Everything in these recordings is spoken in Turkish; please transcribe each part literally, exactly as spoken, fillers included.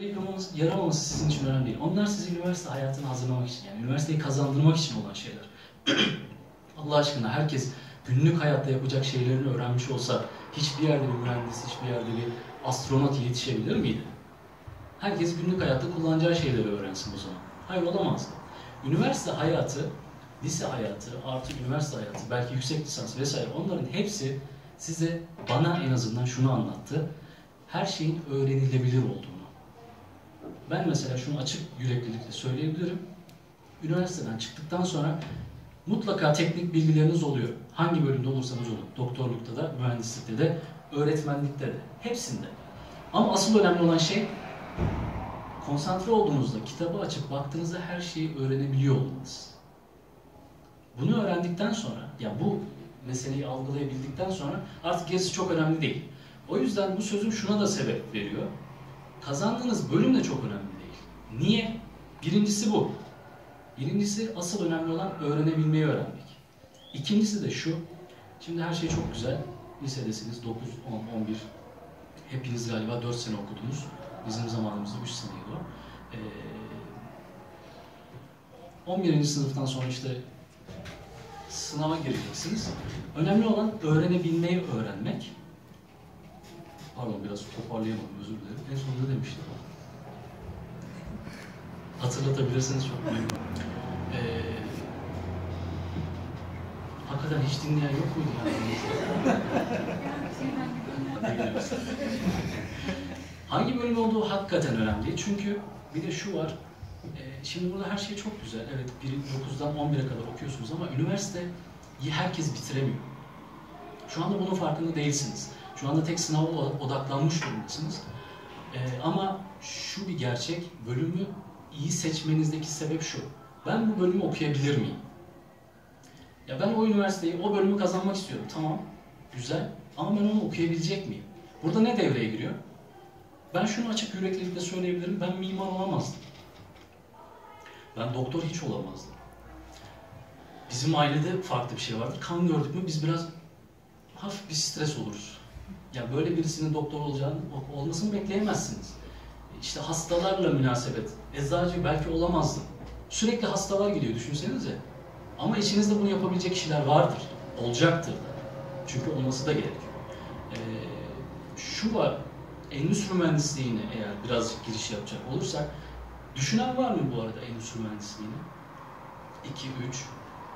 yaramaması, yaramaması sizin için önemli değil. Onlar sizi üniversite hayatına hazırlamak için, yani üniversiteyi kazandırmak için olan şeyler. Allah aşkına herkes günlük hayatta yapacak şeylerini öğrenmiş olsa hiçbir yerde bir mühendis, hiçbir yerde bir astronot yetişebilir miydi? Herkes günlük hayatta kullanacağı şeyleri öğrensin o zaman. Hayır, olamazdı. Üniversite hayatı, lise hayatı, artı üniversite hayatı, belki yüksek lisans vesaire, onların hepsi size, bana en azından şunu anlattı. Her şeyin öğrenilebilir olduğunu. Ben mesela şunu açık yüreklilikle söyleyebilirim. Üniversiteden çıktıktan sonra mutlaka teknik bilgileriniz oluyor. Hangi bölümde olursanız olun. Doktorlukta da, mühendislikte de, öğretmenlikte de. Hepsinde. Ama asıl önemli olan şey, konsantre olduğunuzda, kitabı açıp baktığınızda her şeyi öğrenebiliyor olmanız. Bunu öğrendikten sonra, ya bu meseleyi algılayabildikten sonra artık gerisi çok önemli değil. O yüzden bu sözüm şuna da sebep veriyor. Kazandığınız bölüm de çok önemli değil. Niye? Birincisi bu. Birincisi asıl önemli olan öğrenebilmeyi öğrenmek. İkincisi de şu. Şimdi her şey çok güzel. Lisedesiniz, dokuz, on, on bir. Hepiniz galiba dört sene okudunuz. Bizim zamanımızda üç seneydi o. Ee, on birinci sınıftan sonra işte sınava gireceksiniz. Önemli olan öğrenebilmeyi öğrenmek. Pardon, biraz toparlayamadım, özür dilerim. En sonunda demiştim. Hatırlatabilirsiniz, çok memnun. Ee, hakikaten hiç dinleyen yok muydu yani? Hangi bölüm olduğu hakikaten önemli. Çünkü bir de şu var. E, şimdi burada her şey çok güzel. Evet, dokuzdan on bire kadar okuyorsunuz ama üniversiteyi herkes bitiremiyor. Şu anda bunun farkında değilsiniz. Şu anda tek sınava odaklanmış durumdasınız. Ee, ama şu bir gerçek, bölümü iyi seçmenizdeki sebep şu. Ben bu bölümü okuyabilir miyim? Ya ben o üniversiteyi, o bölümü kazanmak istiyorum. Tamam, güzel. Ama ben onu okuyabilecek miyim? Burada ne devreye giriyor? Ben şunu açık yüreklilikle söyleyebilirim. Ben mimar olamazdım. Ben doktor hiç olamazdım. Bizim ailede farklı bir şey vardır. Kan gördük mü biz biraz hafif bir stres oluruz. Ya böyle birisinin doktor olacağını, olmasını bekleyemezsiniz. İşte hastalarla münasebet. Eczacı belki olamazdım. Sürekli hastalar gidiyor, düşünsenize. Ama içinizde bunu yapabilecek kişiler vardır. Olacaktır da. Çünkü olması da gerekiyor. Ee, şu var, endüstri mühendisliğine eğer birazcık giriş yapacak olursak, düşünen var mı bu arada endüstri mühendisliğine? iki, üç.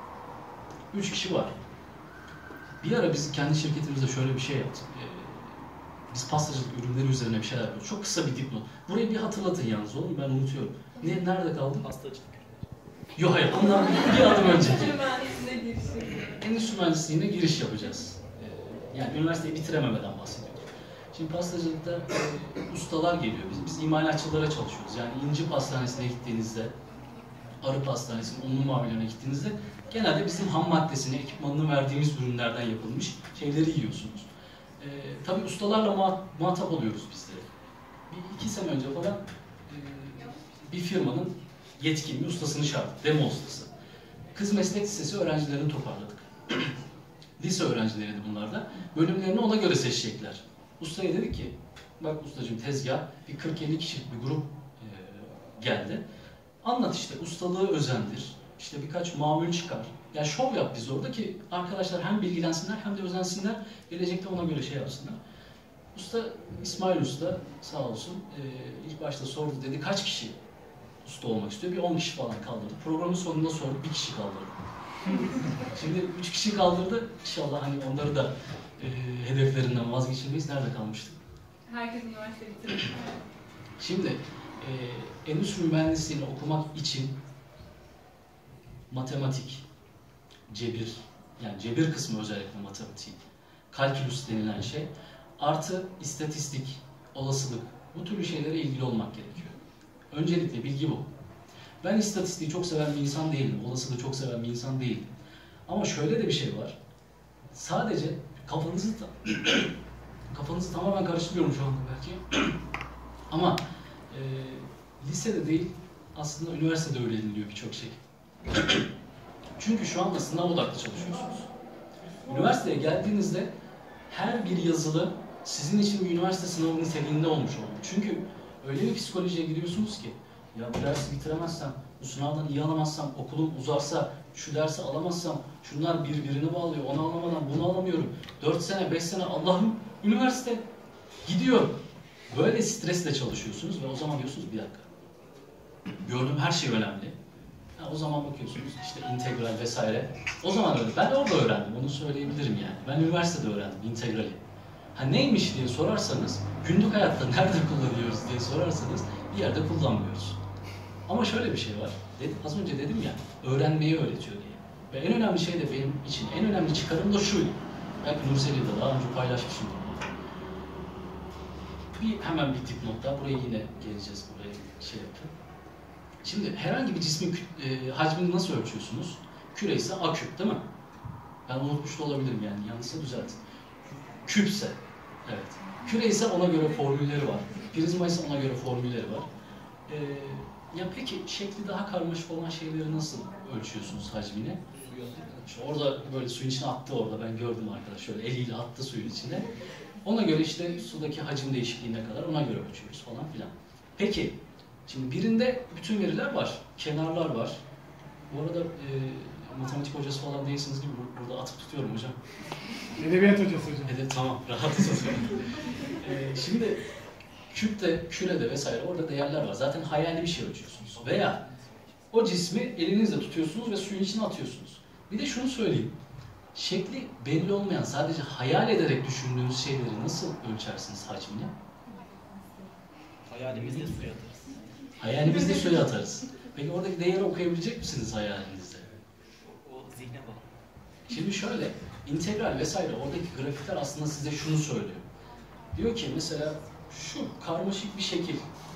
üç kişi var. Bir ara biz kendi şirketimizde şöyle bir şey yaptık. Ee, biz pastacılık ürünleri üzerine bir şeyler yapıyoruz. Çok kısa bir dipnot. Burayı bir hatırlatın yalnız oğlum, ben unutuyorum. Ne, nerede kaldım? Pastacılık. Yok hayır, ondan bir adım önceki. Endüstri mühendisliğine giriş yapacağız. Ee, yani üniversiteyi bitirememeden bahsediyoruz. Şimdi pastacılıkta e, ustalar geliyor. Biz, biz imalatçılara çalışıyoruz. Yani İnci Pastanesi'ne gittiğinizde, Arı Pastanesi'nin unlu mavilerine gittiğinizde genelde bizim ham maddesini, ekipmanını verdiğimiz ürünlerden yapılmış şeyleri yiyorsunuz. Ee, tabii ustalarla muhatap oluyoruz biz de. Bir iki sene önce falan e, bir firmanın yetkin bir ustasını çağırdık, demo ustası. Kız Meslek Lisesi öğrencilerini toparladık. Lise öğrencileriydi bunlar da. Bölümlerini ona göre seçecekler. Ustaya dedik ki, bak ustacığım tezgah, bir kırk elli kişilik bir grup e, geldi. Anlat işte, ustalığı özendir, işte birkaç mamul çıkar. Yani şov yap biz orada ki arkadaşlar hem bilgilensinler hem de özensinler, gelecekte ona göre şey yapsınlar. Usta, İsmail Usta sağ olsun, e, ilk başta sordu, dedi kaç kişi usta olmak istiyor? Bir on kişi falan kaldırdı. Programın sonunda sordu, bir kişi kaldırdı. Şimdi üç kişi kaldırdı, İnşallah hani onları da e, hedeflerinden vazgeçirmeyiz. Nerede kalmıştık? Herkes üniversite bitirmiş. Şimdi e, endüstri mühendisliğini okumak için matematik, cebir, yani cebir kısmı özellikle matematik, kalkülüs denilen şey, artı istatistik, olasılık, bu türlü şeylere ilgili olmak gerekiyor. Öncelikle bilgi bu. Ben istatistiği çok seven bir insan değilim, olasılığı çok seven bir insan değilim. Ama şöyle de bir şey var, sadece kafanızı kafanızı tamamen karıştırıyorum şu anda belki. Ama e, lisede değil, aslında üniversitede öğreniliyor birçok şey. Çünkü şu anda sınav odaklı çalışıyorsunuz. Üniversiteye geldiğinizde her bir yazılı sizin için bir üniversite sınavının niteliğinde olmuş olmalı. Çünkü öyle bir psikolojiye giriyorsunuz ki ya bu dersi bitiremezsem, bu sınavdan iyi alamazsam, okulum uzarsa, şu dersi alamazsam, şunlar birbirini bağlıyor, onu alamadan bunu alamıyorum. dört sene, beş sene Allah'ım üniversite gidiyor. Böyle stresle çalışıyorsunuz ve o zaman diyorsunuz bir dakika. Gördüğüm her şey önemli. Ha, o zaman bakıyorsunuz işte integral vesaire. O zaman öyle. Ben orada öğrendim. Onu söyleyebilirim yani. Ben üniversitede öğrendim integrali. Ha neymiş diye sorarsanız, günlük hayatta nerede kullanıyoruz diye sorarsanız bir yerde kullanmıyoruz. Ama şöyle bir şey var. Dedim, az önce dedim ya, öğrenmeyi öğretiyor diye. Ve en önemli şey de benim için, en önemli çıkarım da şuydu. Belki Nurseli'de daha önce paylaşmışımdır. Bir hemen bir dipnotta, buraya yine geleceğiz, buraya şey yapayım. Şimdi herhangi bir cismin e, hacmini nasıl ölçüyorsunuz? Küre ise A küp değil mi? Ben unutmuş da olabilirim yani, yanlışsa düzeltin. Küpse, evet. Küre ise ona göre formülleri var. Prizma ise ona göre formülleri var. Ee, ya peki şekli daha karmaşık olan şeyleri nasıl ölçüyorsunuz hacmini? İşte orada böyle suyun içine attı orada, ben gördüm arkadaş şöyle eliyle attı suyun içine. Ona göre işte sudaki hacim değişikliğine kadar ona göre ölçüyoruz falan filan. Peki, şimdi birinde bütün veriler var, kenarlar var. Bu arada e, matematik hocası falan değilsiniz gibi burada atıp tutuyorum hocam. Edebiyat hocası hocam. Evet tamam, rahatız. ee, şimdi küpte, kürede vesaire orada değerler var. Zaten hayali bir şey ölçüyorsunuz. Veya o cismi elinizle tutuyorsunuz ve suyun içine atıyorsunuz. Bir de şunu söyleyeyim. Şekli belli olmayan, sadece hayal ederek düşündüğünüz şeyleri nasıl ölçersiniz hacmini? Hayalimizde suya atarız. Hayalimizde suya atarız. Peki oradaki değeri okuyabilecek misiniz hayalinizde? O, o zihne bağlı. Şimdi şöyle, integral vesaire oradaki grafikler aslında size şunu söylüyor. Diyor ki mesela şu karmaşık bir şekil.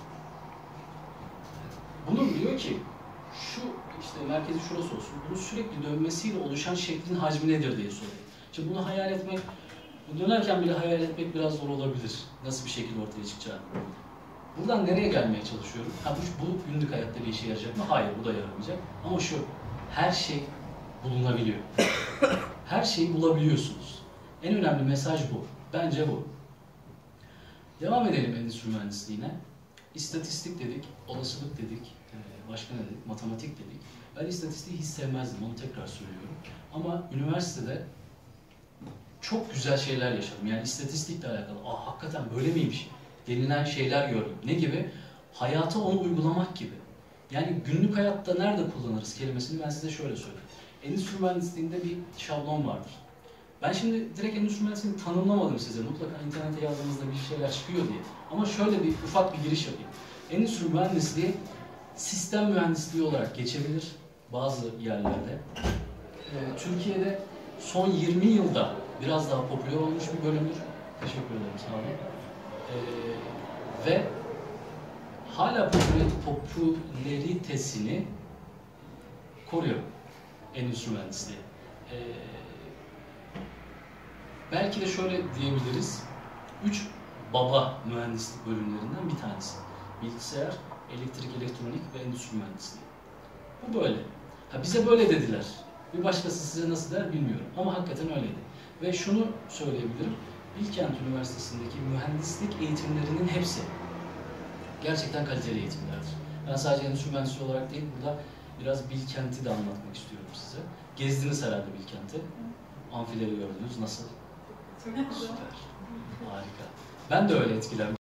Bunun diyor ki şu işte merkezi şurası olsun. Bunun sürekli dönmesiyle oluşan şeklin hacmi nedir diye soruyor. Şimdi bunu hayal etmek, dönerken bile hayal etmek biraz zor olabilir. Nasıl bir şekil ortaya çıkacağını. Buradan nereye gelmeye çalışıyorum? Ha bu, bu günlük hayatta bir işe yarayacak mı? Hayır, bu da yaramayacak. Ama şu, her şey bulunabiliyor. Her şeyi bulabiliyorsunuz. En önemli mesaj bu. Bence bu. Devam edelim endüstri mühendisliğine. İstatistik dedik, olasılık dedik, başka ne dedik, matematik dedik. Ben istatistiği hiç sevmezdim, onu tekrar söylüyorum. Ama üniversitede çok güzel şeyler yaşadım. Yani istatistikle alakalı, aa hakikaten böyle miymiş denilen şeyler gördüm. Ne gibi? Hayata onu uygulamak gibi. Yani günlük hayatta nerede kullanırız kelimesini ben size şöyle söyleyeyim. Endüstri mühendisliğinde bir şablon vardır. Ben şimdi direkt endüstri mühendisliğini tanımlamadım size. Mutlaka internete yazdığınızda bir şeyler çıkıyor diye. Ama şöyle bir ufak bir giriş yapayım. Endüstri mühendisliği sistem mühendisliği olarak geçebilir bazı yerlerde. Ee, Türkiye'de son yirmi yılda biraz daha popüler olmuş bir bölümdür. Teşekkür ederim, sağ olun. Ee, ve hala popülaritesini koruyor endüstri mühendisliği. Ee, belki de şöyle diyebiliriz, üç baba mühendislik bölümlerinden bir tanesi. Bilgisayar, elektrik, elektronik ve endüstri mühendisliği. Bu böyle. Ha, bize böyle dediler. Bir başkası size nasıl der bilmiyorum. Ama hakikaten öyleydi. Ve şunu söyleyebilirim, Bilkent Üniversitesi'ndeki mühendislik eğitimlerinin hepsi gerçekten kaliteli eğitimlerdir. Ben sadece endüstri mühendisliği olarak değil, burada biraz Bilkent'i de anlatmak istiyorum size. Gezdiniz herhalde Bilkent'i. Amfileri gördünüz. Nasıl? Çok güzel. Süper. Harika. Ben de öyle etkilendim.